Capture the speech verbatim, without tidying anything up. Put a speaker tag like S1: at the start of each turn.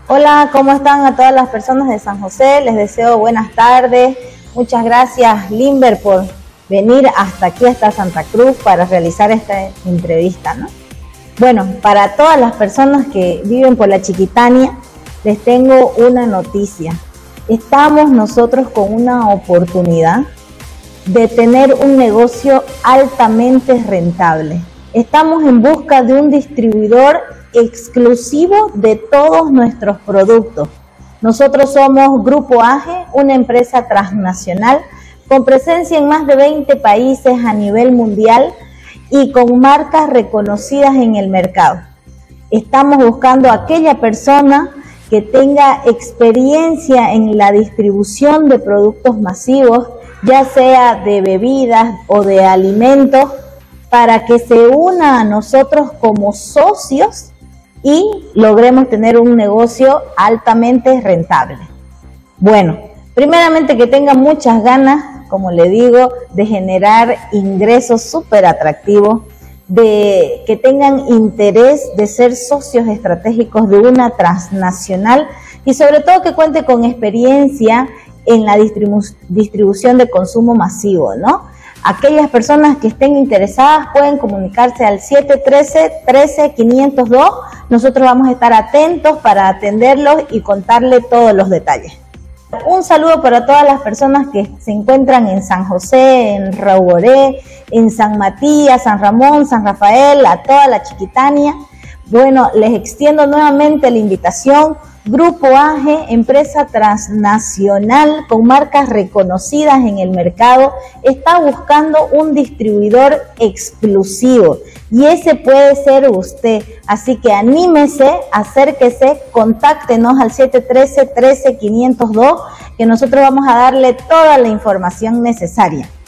S1: Hola, ¿cómo están a todas las personas de San José? Les deseo buenas tardes. Muchas gracias, Limber, por venir hasta aquí, hasta Santa Cruz, para realizar esta entrevista, ¿no? Bueno, para todas las personas que viven por la Chiquitania, les tengo una noticia. Estamos nosotros con una oportunidad de tener un negocio altamente rentable. Estamos en busca de un distribuidor exclusivo de todos nuestros productos. Nosotros somos Grupo A G E, una empresa transnacional con presencia en más de veinte países a nivel mundial y con marcas reconocidas en el mercado. Estamos buscando a aquella persona que tenga experiencia en la distribución de productos masivos, ya sea de bebidas o de alimentos, para que se una a nosotros como socios y logremos tener un negocio altamente rentable. Bueno, primeramente que tengan muchas ganas, como le digo, de generar ingresos súper atractivos, de que tengan interés de ser socios estratégicos de una transnacional y sobre todo que cuente con experiencia en la distribu distribución de consumo masivo, ¿no? Aquellas personas que estén interesadas pueden comunicarse al siete uno tres, trece, quinientos dos. Nosotros vamos a estar atentos para atenderlos y contarle todos los detalles. Un saludo para todas las personas que se encuentran en San José, en Raugoré, en San Matías, San Ramón, San Rafael, a toda la Chiquitania. Bueno, les extiendo nuevamente la invitación. Grupo A G E, empresa transnacional con marcas reconocidas en el mercado, está buscando un distribuidor exclusivo y ese puede ser usted. Así que anímese, acérquese, contáctenos al siete uno tres, trece, quinientos dos, que nosotros vamos a darle toda la información necesaria.